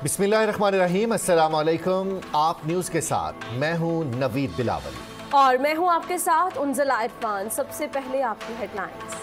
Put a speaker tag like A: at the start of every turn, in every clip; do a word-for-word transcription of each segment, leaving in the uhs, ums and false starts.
A: बिस्मिल्लाहिर्रहमानिर्रहीम, अस्सलाम वालेकुम। आप न्यूज़ के साथ मैं हूं नवीद बिलावल
B: और मैं हूं आपके साथ उनजला इरफान। सबसे पहले आपकी हेडलाइंस।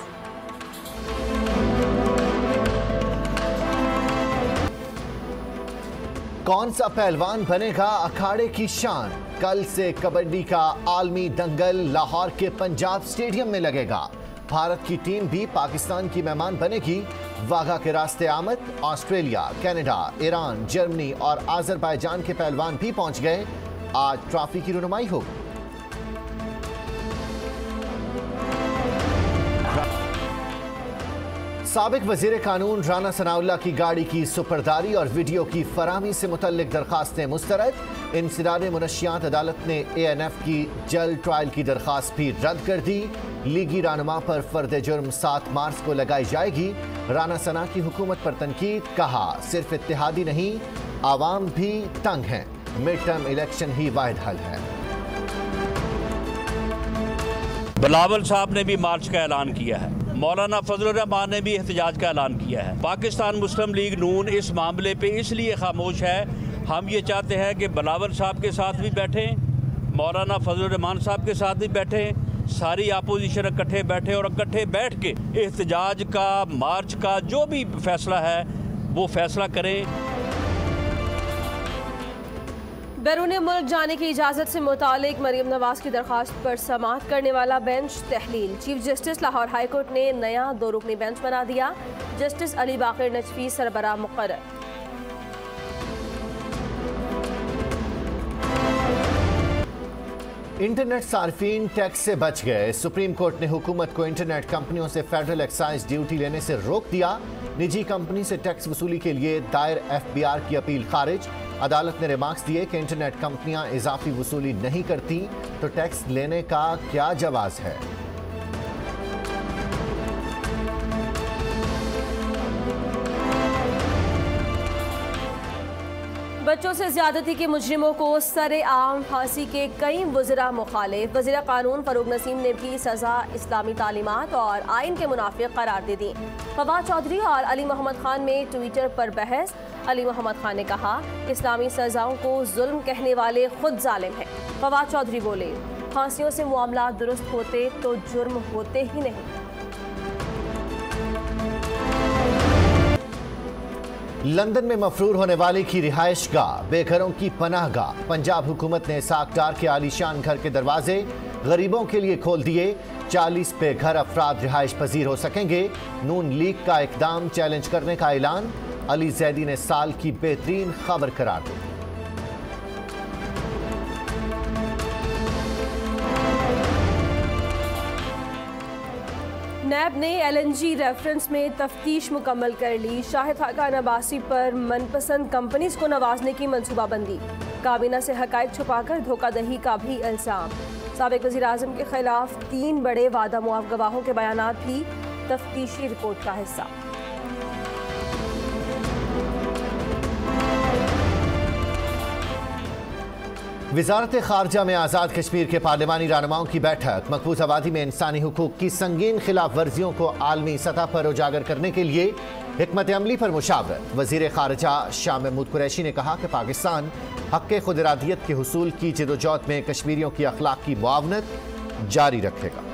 A: कौन सा पहलवान बनेगा अखाड़े की शान? कल से कबड्डी का आलमी दंगल लाहौर के पंजाब स्टेडियम में लगेगा। भारत की टीम भी पाकिस्तान की मेहमान बनेगी। वाघा के रास्ते आमद ऑस्ट्रेलिया, कनाडा, ईरान, जर्मनी और अजरबैजान के पहलवान भी पहुंच गए। आज ट्रॉफी की रुनुमाई होगी। साबिक वजीर कानून राना सनाउल्लाह की गाड़ी की सुपरदारी और वीडियो की फराहमी से मुतल्लिक दरखास्तें मुस्तरद। इंसदाद मुनशियात अदालत ने ए एन एफ की जल्द ट्रायल की दरखास्त भी रद्द कर दी। लीगी रहनुमा पर फर्द जुर्म सात मार्च को लगाई जाएगी। राना सना की हुकूमत पर तनकीद, कहा सिर्फ इत्तेहादी नहीं आवाम भी तंग हैं, मिड टर्म इलेक्शन ही वाहिद हल है।
C: बिलावल साहब ने भी मार्च का ऐलान किया है। मौलाना फजलुर रहमान ने भी एहतजाज का ऐलान किया है। पाकिस्तान मुस्लिम लीग नून इस मामले पे इसलिए खामोश है, हम ये चाहते हैं कि बिलावल साहब के साथ भी बैठें, मौलाना फजलुर रहमान साहब के साथ भी बैठें, सारी अपोजिशन इकट्ठे बैठे और इकट्ठे बैठ के एहतजाज का, मार्च का जो भी फैसला है वो फैसला करें।
B: बैरून मुल्क जाने की इजाज़त से मुतालिक मरीम नवाज की दरख्वास्त पर समाअत करने वाला बेंच तहलील। Chief justice Lahore high court ने नया दो रुकनी बेंच बना दिया। जस्टिस अली बाकिर नजफी सरबराह मुकर्रर।
A: इंटरनेट सार्फिन टैक्स से बच गए। सुप्रीम कोर्ट ने हुकूमत को इंटरनेट कंपनियों से फेडरल एक्साइज ड्यूटी लेने से रोक दिया। निजी कंपनी से टैक्स वसूली के लिए दायर एफ बी आर की अपील खारिज। अदालत ने रिमार्क्स दिए कि इंटरनेट कंपनियां इजाफी वसूली नहीं करती तो टैक्स लेने का क्या जवाज है।
B: बच्चों से ज्यादती के मुजरिमों को सरे आम फांसी के कई वज़रा मुखालिफ। वज़ीर कानून फरूक नसीम ने भी सजा इस्लामी तालीमात और आइन के मुनाफिक करार दे दी। फवाद चौधरी और अली मोहम्मद खान में ट्विटर पर बहस। अली मोहम्मद खान ने कहा इस्लामी सजाओं को जुल्म कहने वाले खुद जालिम हैं। फवाद चौधरी बोले फांसियों से मामला दुरुस्त होते तो जुर्म होते ही नहीं।
A: लंदन में मफरूर होने वाले की रिहाइश गाह, बेघरों की पनाह गाह। पंजाब हुकूमत ने इसाक डार के आलीशान घर के दरवाजे गरीबों के लिए खोल दिए। चालीस पे घर अफराद रिहाइश पजीर हो सकेंगे। नून लीग का इकदाम चैलेंज करने का ऐलान। अली जैदी ने साल की बेहतरीन खबर करार दी।
B: नैब ने एल एन जी रेफरेंस में तफ्तीश मुकम्मल कर ली। शाहिद खाकान अब्बासी पर मनपसंद कंपनीज को नवाजने की मनसूबाबंदी। काबीना से हकायक छुपाकर धोखाधड़ी का भी इल्जाम। साबिक वज़ीर आज़म के खिलाफ तीन बड़े वादा मुआफ गवाहों के बयानात भी तफ्तीशी रिपोर्ट का हिस्सा।
A: वजारत खारजा में आज़ाद कश्मीर के पार्लिमानी रहनुमाओं की बैठक। मकबूज आबादी में इंसानी हुकूक की संगीन खिलाफ वर्जियों को आलमी सतह पर उजागर करने के लिए हिकमत अमली पर मुशावरत। वजीर खारजा शाह महमूद कुरैशी ने कहा कि पाकिस्तान हक़ खुद इरादियत के हुसूल की जदोजहद में कश्मीरियों की अखलाक की मुआवनत जारी रखेगा।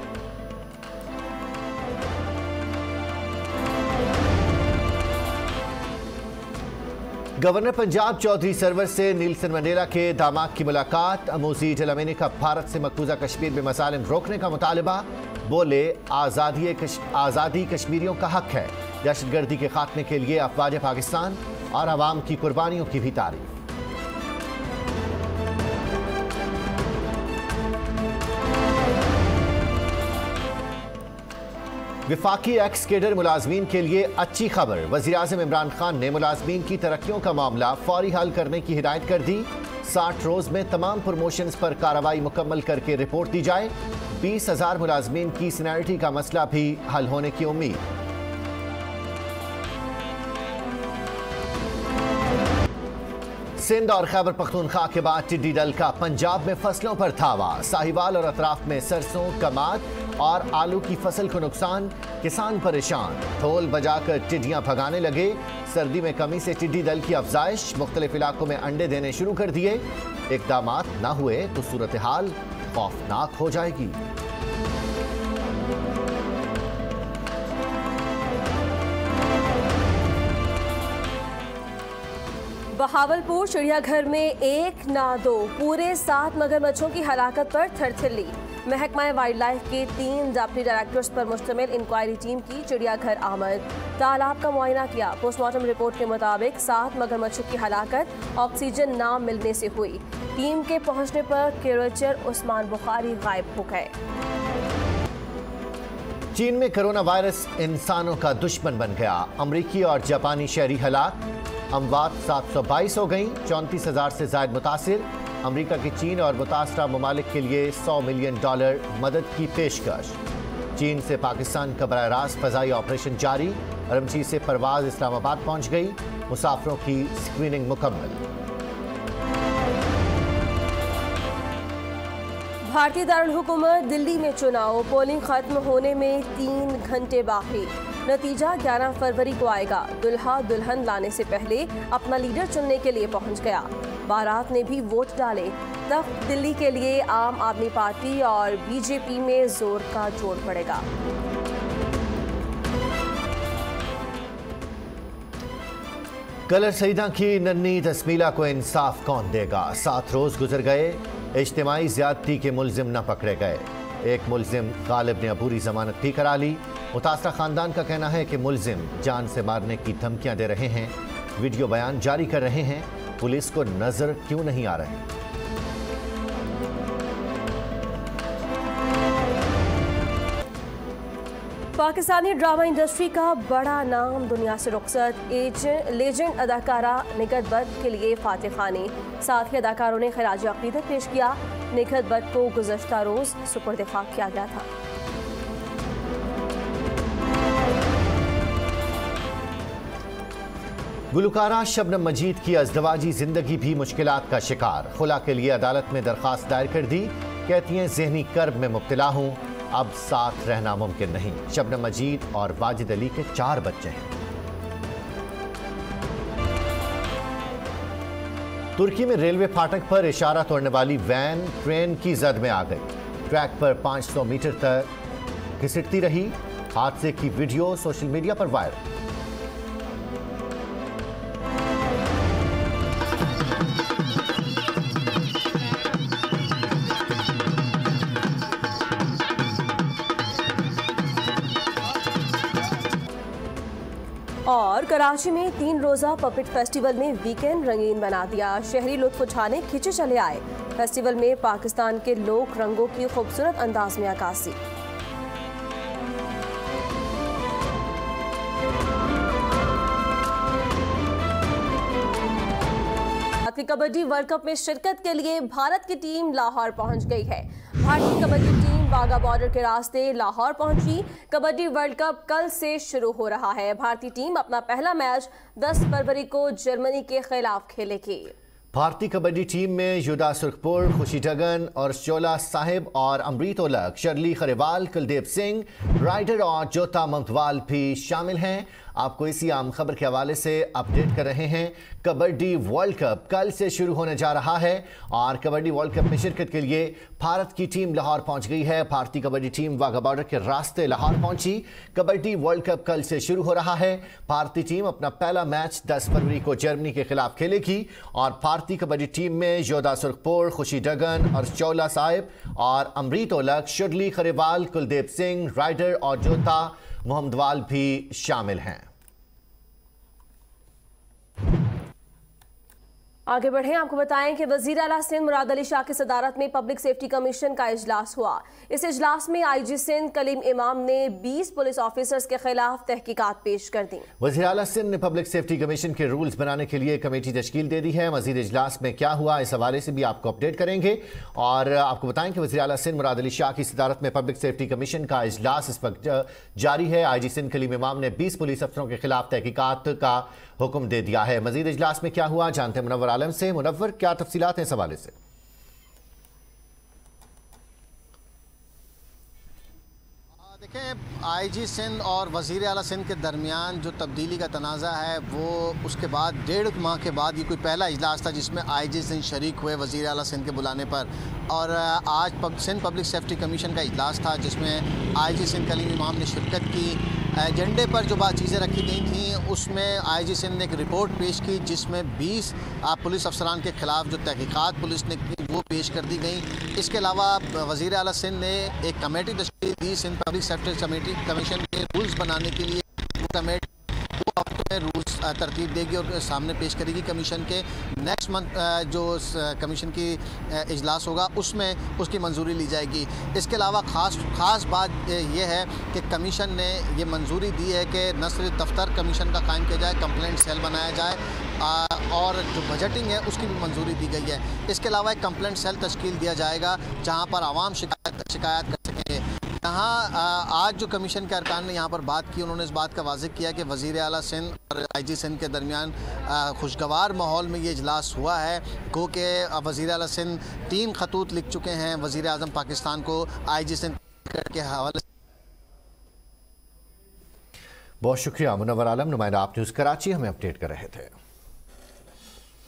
A: गवर्नर पंजाब चौधरी सरवर से नीलसन मंडेला के दामाद की मुलाकात। अमूजी जलमेनी का भारत से मकबूजा कश्मीर में मसालिम रोकने का मुतालबा। बोले आज़ादी कश, आज़ादी कश्मीरियों का हक है। दहशतगर्दी के खात्मे के लिए अफवाज पाकिस्तान और अवाम की कुर्बानियों की भी तारीफ। विफाकी एक्स केडर मुलाजमीन के लिए अच्छी खबर। वज़ीर-ए-आज़म इमरान खान ने मुलाजमीन की तरक्कियों का मामला फौरी हल करने की हिदायत कर दी। साठ रोज में तमाम प्रमोशंस पर कार्रवाई मुकम्मल करके रिपोर्ट दी जाए। बीस हजार मुलाजमीन की सीनियरिटी का मसला भी हल होने की उम्मीद। सिंध और खैबर पख्तूनख्वा के बाद टिड्डी दल का पंजाब में फसलों पर धावा। साहिवाल और अतराफ में सरसों, कमाद, और आलू की फसल को नुकसान, किसान परेशान। ढोल बजाकर टिड्डियां भगाने लगे। सर्दी में कमी से टिड्डी दल की अफजाइश। मुख्तलिफ इलाकों में अंडे देने शुरू कर दिए। इकदामात ना हुए तो सूरत हाल खौफनाक हो जाएगी।
B: बहावलपुर चिड़ियाघर में एक ना दो पूरे सात मगरमच्छों की हलाकत पर थरथरली। महकमा वाइल्ड लाइफ के तीन डिप्टी डायरेक्टर्स पर मुश्तमिल इंक्वायरी टीम की चिड़ियाघर आमद। तालाब का मुआयना किया। पोस्टमार्टम रिपोर्ट के मुताबिक सात मगरमच्छों की हलाकत ऑक्सीजन ना मिलने से हुई। टीम के पहुंचने पर क्यूरेचर उस्मान बुखारी गायब हो गए।
A: चीन में कोरोना वायरस इंसानों का दुश्मन बन गया। अमरीकी और जापानी शहरी हलाक। अमवात सात सौ बाईस हो गई। चौंतीस हजार से ज्यादा मुतासिर। अमरीका की चीन और मुतासरा ममालिक के लिए सौ मिलियन डॉलर मदद की पेशकश। चीन से पाकिस्तान का बराह रास्त फजाई ऑपरेशन जारी। करमची से परवाज इस्लामाबाद पहुंच गई। मुसाफिरों की स्क्रीनिंग मुकम्मल।
B: भारतीय दारुल हुकूमत दिल्ली में चुनाव। पोलिंग खत्म होने में तीन घंटे बाकी। नतीजा ग्यारह फरवरी को आएगा। दुल्हा दुल्हन लाने से पहले अपना लीडर चुनने के लिए पहुंच गया। बारात ने भी वोट डाले। तख्त दिल्ली के लिए आम आदमी पार्टी और बीजेपी में जोर का जोड़ पड़ेगा।
A: कलर सईदा की नन्ही तस्मीला को इंसाफ कौन देगा। सात रोज गुजर गए। इज्तिमाई ज्यादती के मुल्जिम न पकड़े गए। एक मुल्जिम गालिब ने अबूरी जमानत भी करा ली। मुतासरा खानदान का कहना है कि मुल्जिम जान से मारने की धमकियां दे रहे हैं, वीडियो बयान जारी कर रहे हैं। पुलिस को नजर क्यों नहीं आ रहे?
B: पाकिस्तानी ड्रामा इंडस्ट्री का बड़ा नाम दुनिया से रुखसत। एजेंट लेजेंड अदाकारा निखत भट्ट के लिए फातिह खानी। साथ ही अदाकारों ने खराज अकीदत पेश किया। निखत भट्ट को गुज़श्ता रोज सुपुर्द खाक किया गया था।
A: गुलकारा शबनम मजीद की अज़दवाजी जिंदगी भी मुश्किलात का शिकार। खुला के लिए अदालत में दरखास्त दायर कर दी। कहती हैं जहनी कर्ब में मुब्तला हूं, अब साथ रहना मुमकिन नहीं। शबनम मजीद और वाजिद अली के चार बच्चे हैं। तुर्की में रेलवे फाटक पर इशारा तोड़ने वाली वैन ट्रेन की जद में आ गई। ट्रैक पर पाँच सौ मीटर तक घिसटती रही। हादसे की वीडियो सोशल मीडिया पर वायरल।
B: और कराची में तीन रोजा पपेट फेस्टिवल ने वीकेंड रंगीन बना दिया। शहरी लुत्फ उठाने खिंचे चले आए। फेस्टिवल में पाकिस्तान के लोक रंगों की खूबसूरत अंदाज में अक्कासी। कबड्डी वर्ल्ड कप में शिरकत के लिए भारत की टीम लाहौर पहुंच गई है। भारतीय कबड्डी टीम वाघा बॉर्डर के रास्ते लाहौर पहुंची। कबड्डी वर्ल्ड कप कल से शुरू हो रहा है। भारतीय टीम अपना पहला मैच दस फरवरी को जर्मनी के खिलाफ खेलेगी।
A: भारतीय कबड्डी टीम में युदा सुरखपुर, खुशी डगन और शोला साहिब और अमृत ओलक, शर्ली खरेवाल, कुलदीप सिंह, राइडर और जोता ममतवाल भी शामिल हैं। आपको इसी आम खबर के हवाले से अपडेट कर रहे हैं। कबड्डी वर्ल्ड कप कल से शुरू होने जा रहा है और कबड्डी वर्ल्ड कप में शिरकत के लिए भारत की टीम लाहौर पहुंच गई है। भारतीय कबड्डी टीम वाघा बॉर्डर के रास्ते लाहौर पहुंची। कबड्डी वर्ल्ड कप कल से शुरू हो रहा है। भारतीय टीम अपना पहला मैच दस फरवरी को जर्मनी के खिलाफ खेलेगी और भारतीय कबड्डी टीम में योदा सुरखपुर, खुशी डगन और शोला साहिब और अमृत ओलक, शर्ली खरेवाल, कुलदीप सिंह, राइडर और जोता मोहम्मदवाल भी शामिल हैं।
B: आगे बढ़े, आपको बताएं कि वजीर आला सिंध मुराद अली शाह की सदारत में पब्लिक सेफ्टी कमीशन का इजलास हुआ। इस इजलास में आई जी सिंध कलीम इमाम ने बीस पुलिस ऑफिसर्स के खिलाफ तहकीकात पेश कर दी।
A: वजीर आला सिंध ने पब्लिक सेफ्टी कमीशन के रूल्स बनाने के लिए कमेटी तश्कील दे दी है। मजीद इजलास में क्या हुआ, इस हवाले से भी आपको अपडेट करेंगे। और आपको बताएं कि वजीर आला सिंध मुराद अली शाह की सदारत में पब्लिक सेफ्टी कमीशन का इजलास इस वक्त जारी है। आई जी सिंध कलीम इमाम ने बीस पुलिस अफसरों के खिलाफ तहकीकात का हुक्म दे दिया है। मजीद इजलास में क्या हुआ, जानते हैं मुनव्वर आलम से। मुनव्वर, क्या तफसीलात हैं इस हवाले से?
D: देखें, आई जी सिंध और वज़ीर आला सिंध के दरमियान जो तब्दीली का तनाज़ा है वो उसके बाद डेढ़ माह के बाद ये कोई पहला इजलास था जिसमें आई जी सिंध शरीक हुए वज़ीर आला सिंध के बुलाने पर। और आज pub, Sindh public safety commission का इजलास था जिसमें आई जी सिंध कलीम इमाम ने शिरकत की। एजेंडे पर जो बात चीज़ें रखी गई थी उसमें आई जी सिंध ने एक रिपोर्ट पेश की जिसमें बीस पुलिस अफसरान के ख़िलाफ़ जो तहकीक़ात पुलिस ने की वो पेश कर दी गई। इसके अलावा वज़ीर आला सिंध ने एक कमेटी तश्कील दी Sindh public safety committee commission के रूल्स बनाने के लिए। वो कमेटी दो हफ्तों में रूल्स तरतीब देगी और सामने पेश करेगी कमीशन के। नेक्स्ट मंथ जो कमीशन की इजलास होगा उसमें उसकी मंजूरी ली जाएगी। इसके अलावा ख़ास ख़ास बात यह है कि कमीशन ने ये मंजूरी दी है कि न सिर्फ दफ्तर कमीशन का कायम किया जाए, कंप्लेंट सेल बनाया जाए और जो बजटिंग है उसकी भी मंजूरी दी गई है। इसके अलावा एक कंप्लेंट सेल तश्कील दिया जाएगा जहाँ पर आवाम शिकायत शिकायत कर सकेंगे। यहाँ आज जो कमीशन के अरकान ने यहाँ पर बात की, उन्होंने इस बात का वाज़ेह किया कि वज़ीर आला सिंध और आई जी सिंध के दरमियान खुशगवार माहौल में ये इजलास हुआ है। गो कि वज़ीर आला सिंध तीन खतूत लिख चुके हैं वज़ीर आज़म पाकिस्तान को आई जी सिंध के हवाले।
A: बहुत शुक्रिया मुनव्वर आलम, नुमाइंदा आप न्यूज़ कराची हमें अपडेट कर रहे थे।